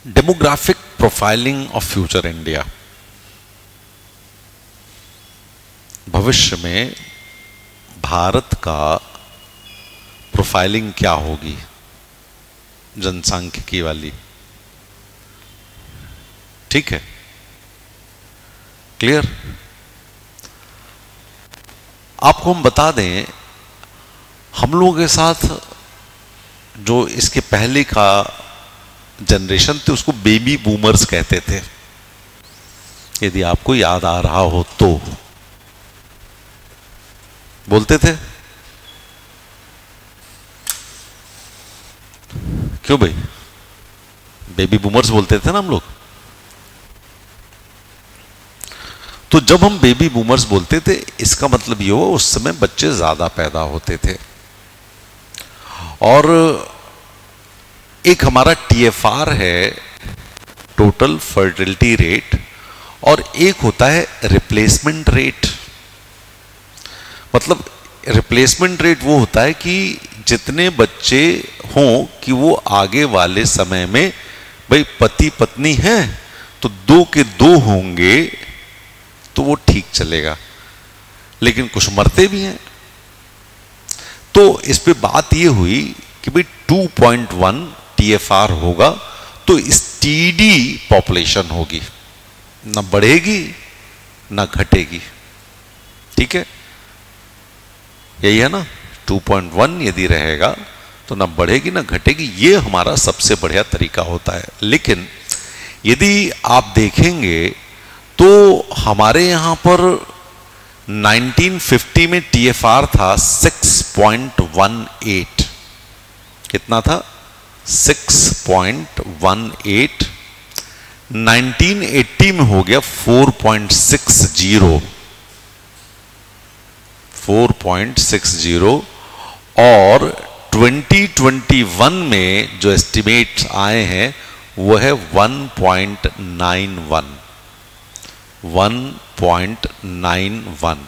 Demographic profiling of future India. भविष्य में भारत का प्रोफाइलिंग क्या होगी जनसांख्यिकी वाली। ठीक है, क्लियर। आपको हम बता दें, हम लोगों के साथ जो इसके पहले का जनरेशन थे उसको बेबी बूमर्स कहते थे, यदि आपको याद आ रहा हो तो। बोलते थे क्यों भाई, बेबी बूमर्स बोलते थे ना हम लोग। तो जब हम बेबी बूमर्स बोलते थे, इसका मतलब ये हुआ उस समय बच्चे ज्यादा पैदा होते थे। और एक हमारा टीएफआर है, टोटल फर्टिलिटी रेट, और एक होता है रिप्लेसमेंट रेट। मतलब रिप्लेसमेंट रेट वो होता है कि जितने बच्चे हों कि वो आगे वाले समय में, भाई पति पत्नी हैं तो 2 के 2 होंगे तो वो ठीक चलेगा, लेकिन कुछ मरते भी हैं। तो इस पे बात ये हुई कि भाई 2.1 टीएफआर होगा तो स्टीडी पॉपुलेशन होगी, ना बढ़ेगी ना घटेगी। ठीक है, यही है ना। 2.1 यदि रहेगा तो ना बढ़ेगी ना घटेगी, ये हमारा सबसे बढ़िया तरीका होता है। लेकिन यदि आप देखेंगे तो हमारे यहां पर 1950 में टीएफआर था 6.18। कितना था? 6.18। 1980 में हो गया 4.60, 4.60। और 2021 में जो एस्टिमेट्स आए हैं वो है 1.91। 1.91।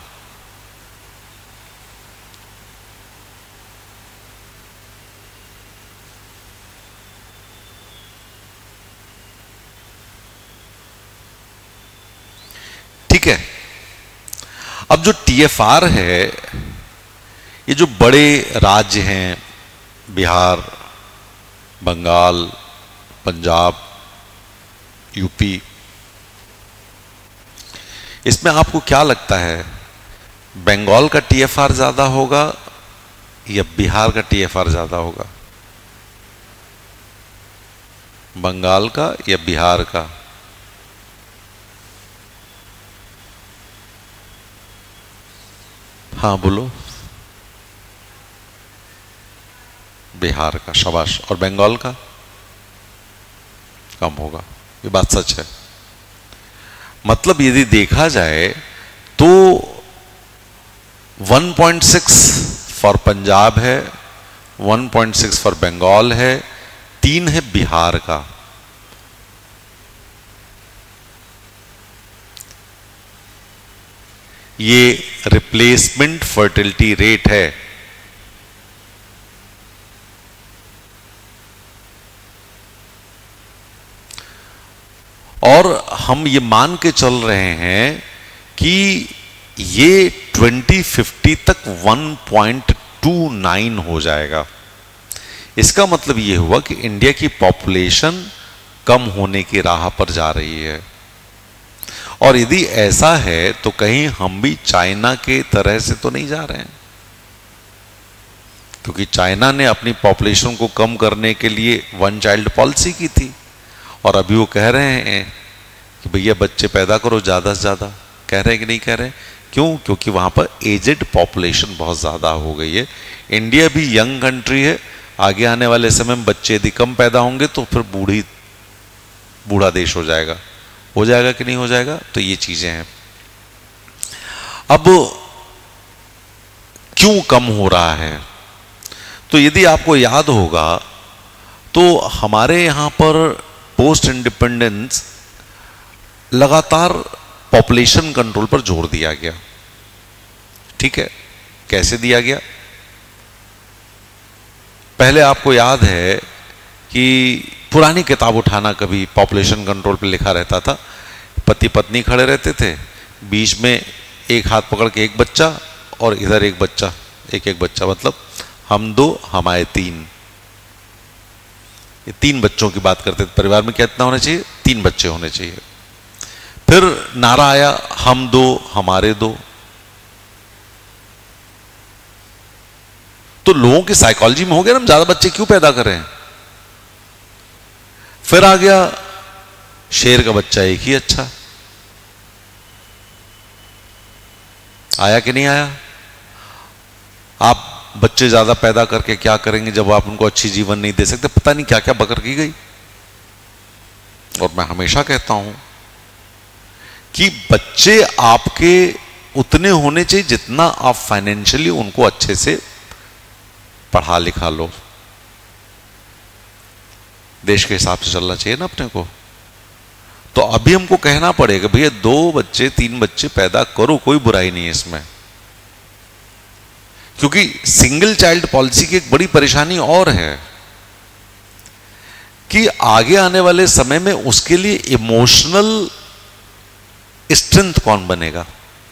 ठीक है। अब जो टीएफआर है, ये जो बड़े राज्य हैं, बिहार, बंगाल, पंजाब, यूपी, इसमें आपको क्या लगता है, बंगाल का टीएफआर ज्यादा होगा या बिहार का टीएफआर ज्यादा होगा? बंगाल का या बिहार का? हाँ बोलो। बिहार का, शाबाश। और बंगाल का कम होगा, ये बात सच है। मतलब यदि देखा जाए तो 1.6 फॉर पंजाब है, 1.6 फॉर बंगाल है, 3 है बिहार का। ये रिप्लेसमेंट फर्टिलिटी रेट है। और हम ये मान के चल रहे हैं कि ये 2050 तक 1.29 हो जाएगा। इसका मतलब ये हुआ कि इंडिया की पॉपुलेशन कम होने की राह पर जा रही है। और यदि ऐसा है तो कहीं हम भी चाइना के तरह से तो नहीं जा रहे हैं, क्योंकि चाइना ने अपनी पॉपुलेशन को कम करने के लिए 1 चाइल्ड पॉलिसी की थी, और अभी वो कह रहे हैं कि भैया बच्चे पैदा करो ज्यादा से ज्यादा। कह रहे हैं कि नहीं कह रहे हैं? क्यों? क्योंकि वहां पर एजेड पॉपुलेशन बहुत ज्यादा हो गई है। इंडिया भी यंग कंट्री है, आगे आने वाले समय में बच्चे यदि कम पैदा होंगे तो फिर बूढ़ा देश हो जाएगा। हो जाएगा कि नहीं हो जाएगा? तो ये चीजें हैं। अब क्यों कम हो रहा है? तो यदि आपको याद होगा तो हमारे यहां पर पोस्ट इंडिपेंडेंस लगातार पॉपुलेशन कंट्रोल पर जोर दिया गया। ठीक है, कैसे दिया गया? पहले आपको याद है कि पुरानी किताब उठाना, कभी पॉपुलेशन कंट्रोल पे लिखा रहता था, पति पत्नी खड़े रहते थे, बीच में एक हाथ पकड़ के एक बच्चा और इधर एक बच्चा, एक एक बच्चा, मतलब हम दो हमारे तीन, ये तीन बच्चों की बात करते थे। परिवार में कितना होना चाहिए? 3 बच्चे होने चाहिए। फिर नारा आया हम दो हमारे दो। तो लोगों की साइकोलॉजी में हो गया ना, हम ज्यादा बच्चे क्यों पैदा कर रहे हैं। फिर आ गया शेर का बच्चा एक ही अच्छा। आया कि नहीं आया? आप बच्चे ज्यादा पैदा करके क्या करेंगे जब आप उनको अच्छी जीवन नहीं दे सकते? पता नहीं क्या क्या बकर की गई। और मैं हमेशा कहता हूं कि बच्चे आपके उतने होने चाहिए जितना आप फाइनेंशियली उनको अच्छे से पढ़ा लिखा लो। देश के हिसाब से चलना चाहिए ना अपने को। तो अभी हमको कहना पड़ेगा भैया 2 बच्चे 3 बच्चे पैदा करो, कोई बुराई नहीं है इसमें। क्योंकि सिंगल चाइल्ड पॉलिसी की एक बड़ी परेशानी और है कि आगे आने वाले समय में उसके लिए इमोशनल स्ट्रेंथ कौन बनेगा?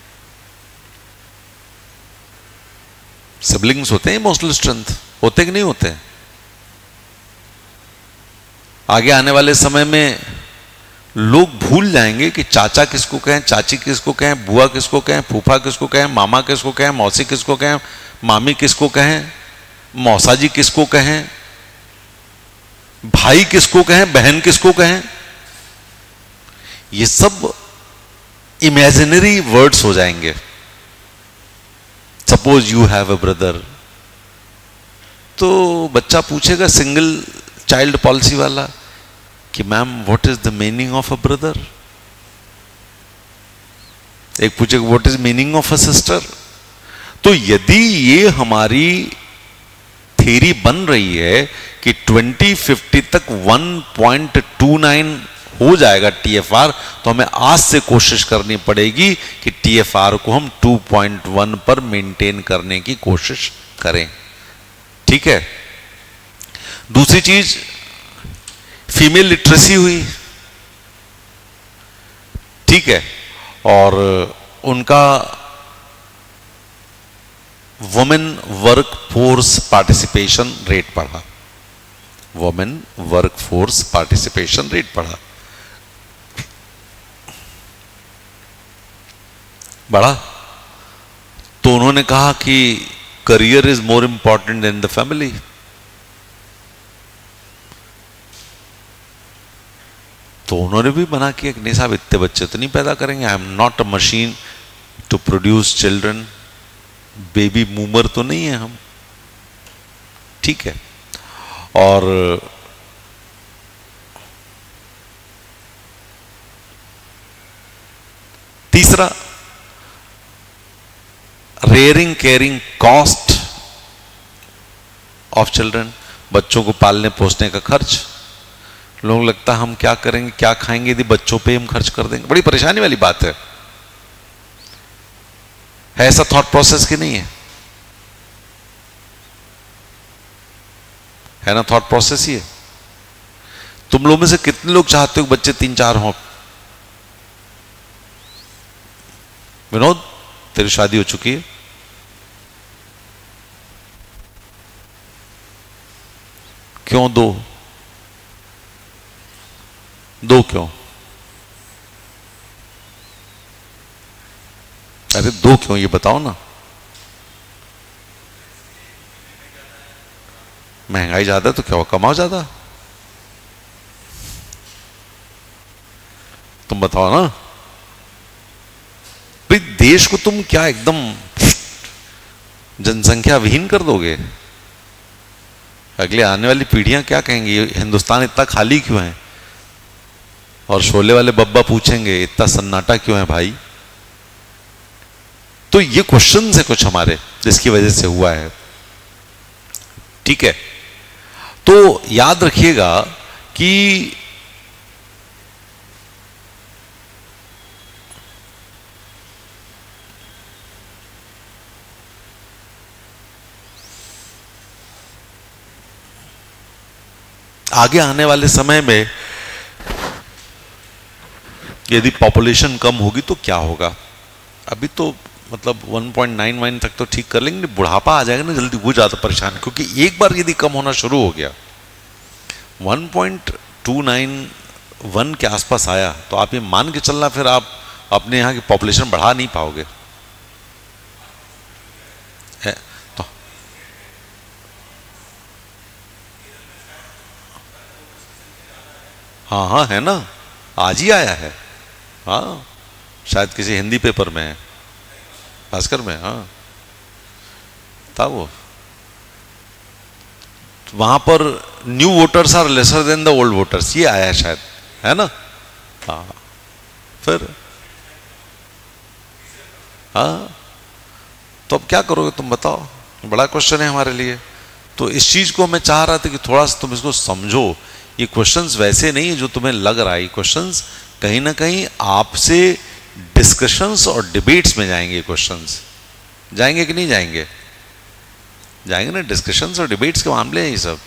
सिबलिंग्स होते हैं इमोशनल स्ट्रेंथ, होते कि नहीं होते? आगे आने वाले समय में लोग भूल जाएंगे कि चाचा किसको कहें, चाची किसको कहें, बुआ किसको कहें, फूफा किसको कहें, मामा किसको कहें, मौसी किसको कहें, मामी किसको कहें, मौसाजी किसको कहें, भाई किसको कहें, बहन किसको कहें। ये सब इमेजिनरी वर्ड्स हो जाएंगे। Suppose you have a brother, तो बच्चा पूछेगा सिंगल चाइल्ड पॉलिसी वाला कि ma'am what is the meaning of a brother. एक पूछेगा what is meaning of a sister. तो यदि ये हमारी थ्योरी बन रही है कि 2050 तक 1.29 हो जाएगा टीएफआर, तो हमें आज से कोशिश करनी पड़ेगी कि टीएफआर को हम 2.1 पर मेंटेन करने की कोशिश करें। ठीक है। दूसरी चीज, फीमेल लिटरेसी हुई, ठीक है, और उनका women work force participation rate बढ़ा, women work force participation rate बढ़ा। तो उन्होंने कहा कि career is more important than the family. तो उन्होंने भी मना किया कि नहीं साहब इतने बच्चे तो नहीं पैदा करेंगे, I am not a machine to produce children, baby boomer तो नहीं है हम। ठीक है। और तीसरा, rearing caring cost of children, बच्चों को पालने पोसने का खर्च। लोगों को लगता है हम क्या करेंगे, क्या खाएंगे यदि बच्चों पे हम खर्च कर देंगे। बड़ी परेशानी वाली बात है ऐसा थॉट प्रोसेस की नहीं है ना? थॉट प्रोसेस ही है। तुम लोगों में से कितने लोग चाहते हो बच्चे 3-4 हों? विनोद, तेरी शादी हो चुकी है? क्यों दो क्यों? अरे 2 क्यों, ये बताओ ना। महंगाई ज्यादा तो क्या हुआ, कमाओ ज्यादा। तुम बताओ ना भाई, देश को तुम क्या एकदम जनसंख्या विहीन कर दोगे? अगले आने वाली पीढ़ियां क्या कहेंगी, हिंदुस्तान इतना खाली क्यों है? और शोले वाले बब्बा पूछेंगे इतना सन्नाटा क्यों है भाई? तो ये क्वेश्चन है कुछ हमारे जिसकी वजह से हुआ है। ठीक है। तो याद रखिएगा कि आगे आने वाले समय में यदि पॉपुलेशन कम होगी तो क्या होगा? अभी तो मतलब 1.91 तक तो ठीक कर लेंगे, बुढ़ापा आ जाएगा ना जल्दी, वो ज़्यादा परेशान, क्योंकि एक बार यदि कम होना शुरू हो गया 1.291 के आसपास आया तो आप ये मान के चलना फिर आप अपने यहाँ की पॉपुलेशन बढ़ा नहीं पाओगे। है तो हाँ हाँ है ना, आज ही आया है। हाँ शायद किसी हिंदी पेपर में है, भास्कर में। हाँ था वो, वहां पर new voters are lesser than the old voters, ये आया शायद, है ना। हाँ फिर हाँ तो अब क्या करोगे तुम बताओ, बड़ा क्वेश्चन है हमारे लिए। तो इस चीज को मैं चाह रहा था कि थोड़ा सा तुम इसको समझो। ये क्वेश्चंस वैसे नहीं है जो तुम्हें लग रहा है, क्वेश्चंस कहीं ना कहीं आपसे डिस्कशंस और डिबेट्स में जाएंगे। क्वेश्चंस जाएंगे कि नहीं जाएंगे? जाएंगे ना, डिस्कशंस और डिबेट्स के मामले हैं ये सब।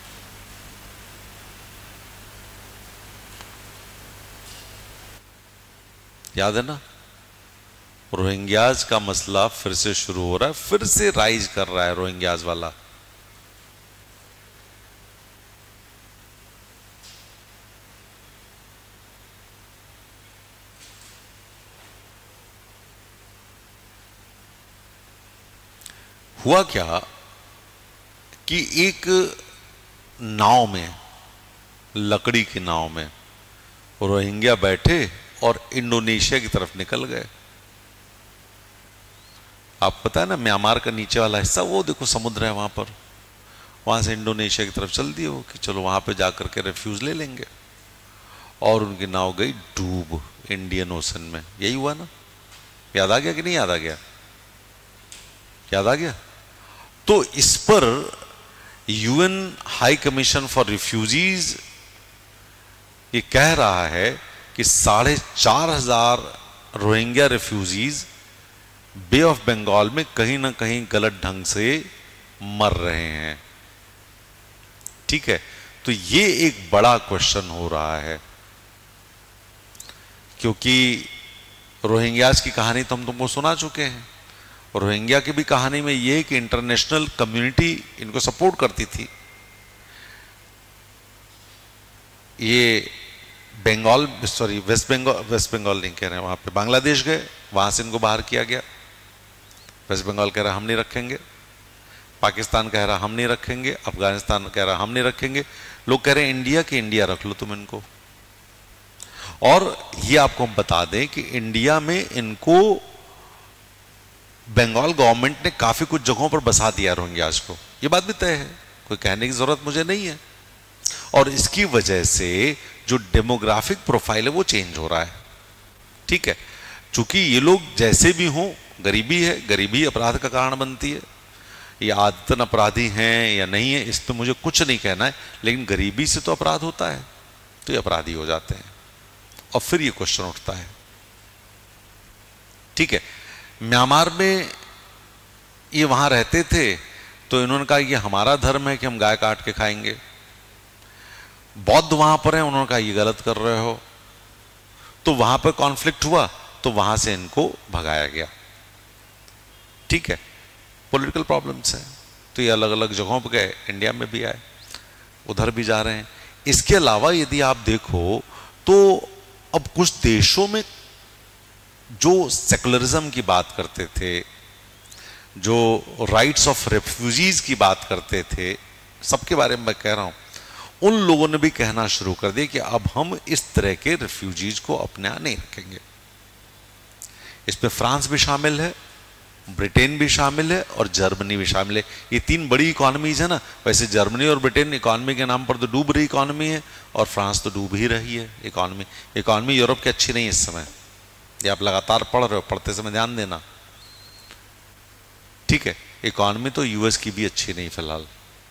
याद है ना, रोहिंग्याज का मसला फिर से शुरू हो रहा है, फिर से राइज कर रहा है रोहिंग्याज वाला। हुआ क्या कि एक नाव में, लकड़ी की नाव में रोहिंग्या बैठे और इंडोनेशिया की तरफ निकल गए। आप पता है ना, म्यांमार का नीचे वाला हिस्सा वो देखो समुद्र है वहां पर, वहां से इंडोनेशिया की तरफ चल दिए वो कि चलो वहां पे जाकर के रेफ्यूज ले लेंगे, और उनकी नाव गई डूब इंडियन ओशन में। यही हुआ ना, याद आ गया कि नहीं याद आ गया? याद आ गया। तो इस पर U N High Commission for Refugees ये कह रहा है कि 4,500 Rohingya refugees Bay of Bengal में कहीं ना कहीं गलत ढंग से मर रहे हैं। ठीक है, तो ये एक बड़ा क्वेश्चन हो रहा है, क्योंकि रोहिंग्याज की कहानी तो हम तुमको सुना चुके हैं। रोहिंग्या की भी कहानी में ये कि इंटरनेशनल कम्युनिटी इनको सपोर्ट करती थी। ये बंगाल, सॉरी वेस्ट बंगाल नहीं कह रहे हैं, वहां पे बांग्लादेश गए, वहां से इनको बाहर किया गया। वेस्ट बंगाल कह रहा हम नहीं रखेंगे, पाकिस्तान कह रहा हम नहीं रखेंगे, अफगानिस्तान कह रहा हम नहीं रखेंगे, लोग कह रहे हैं इंडिया की इंडिया रख लो तुम इनको। और ये आपको हम बता दें कि इंडिया में इनको बंगाल गवर्नमेंट ने काफी कुछ जगहों पर बसा दिया रोहिंग्याज को, ये बात भी तय है, कोई कहने की जरूरत मुझे नहीं है। और इसकी वजह से जो डेमोग्राफिक प्रोफाइल है वो चेंज हो रहा है। ठीक है, चूंकि ये लोग जैसे भी हों, गरीबी है, गरीबी अपराध का कारण बनती है। ये आदतन अपराधी हैं या नहीं है इस पर मुझे कुछ नहीं कहना है, लेकिन गरीबी से तो अपराध होता है, तो ये अपराधी हो जाते हैं। और फिर ये क्वेश्चन उठता है, ठीक है, म्यांमार में ये वहां रहते थे तो इन्होंने कहा ये हमारा धर्म है कि हम गाय काट के खाएंगे। बौद्ध वहां पर है, उन्होंने कहा ये गलत कर रहे हो, तो वहां पर कॉन्फ्लिक्ट हुआ, तो वहां से इनको भगाया गया। ठीक है, पॉलिटिकल प्रॉब्लम्स हैं, तो ये अलग अलग जगहों पर गए, इंडिया में भी आए, उधर भी जा रहे हैं। इसके अलावा यदि आप देखो तो अब कुछ देशों में जो सेकुलरिज्म की बात करते थे, जो राइट्स ऑफ रेफ्यूजीज की बात करते थे, सबके बारे में मैं कह रहा हूं, उन लोगों ने भी कहना शुरू कर दिया कि अब हम इस तरह के रेफ्यूजीज को अपने यहां नहीं रखेंगे। इसमें फ्रांस भी शामिल है, ब्रिटेन भी शामिल है और जर्मनी भी शामिल है। ये तीन बड़ी इकोनॉमीज है ना, वैसे जर्मनी और ब्रिटेन इकोनॉमी के नाम पर तो डूब रही इकोनॉमी है, और फ्रांस तो डूब ही रही है इकोनॉमी यूरोप की अच्छी नहीं है इस समय, ये आप लगातार पढ़ रहे हो, पढ़ते समय ध्यान देना। ठीक है, इकोनॉमी तो यूएस की भी अच्छी नहीं फिलहाल।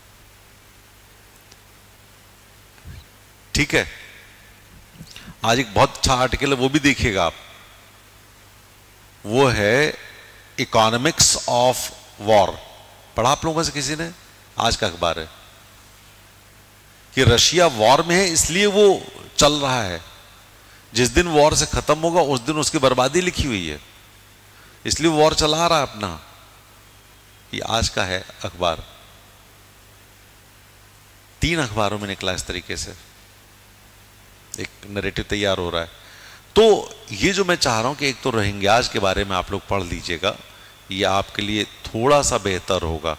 ठीक है, आज एक बहुत अच्छा आर्टिकल है, वो भी देखिएगा आप, वो है इकोनॉमिक्स ऑफ वॉर। पढ़ा आप लोगों में से किसी ने? आज का अखबार है, कि रशिया वॉर में है इसलिए वो चल रहा है, जिस दिन वॉर से खत्म होगा उस दिन उसकी बर्बादी लिखी हुई है, इसलिए वॉर चला रहा है अपना। ये आज का है अखबार, 3 अखबारों में निकला इस तरीके से एक नैरेटिव तैयार हो रहा है। तो ये जो मैं चाह रहा हूं कि एक तो रोहिंग्याज के बारे में आप लोग पढ़ लीजिएगा, ये आपके लिए थोड़ा सा बेहतर होगा।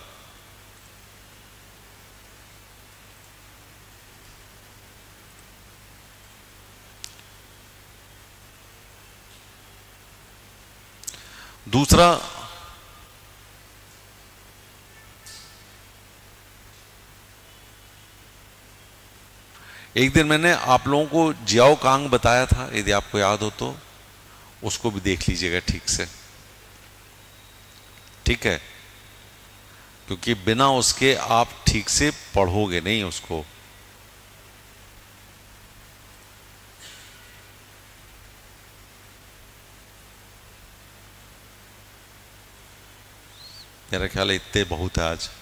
दूसरा, एक दिन मैंने आप लोगों को जियाओ कांग बताया था, यदि आपको याद हो तो उसको भी देख लीजिएगा ठीक से, ठीक है, क्योंकि बिना उसके आप ठीक से पढ़ोगे नहीं उसको। मेरा ख्याल है इतने बहुत है आज।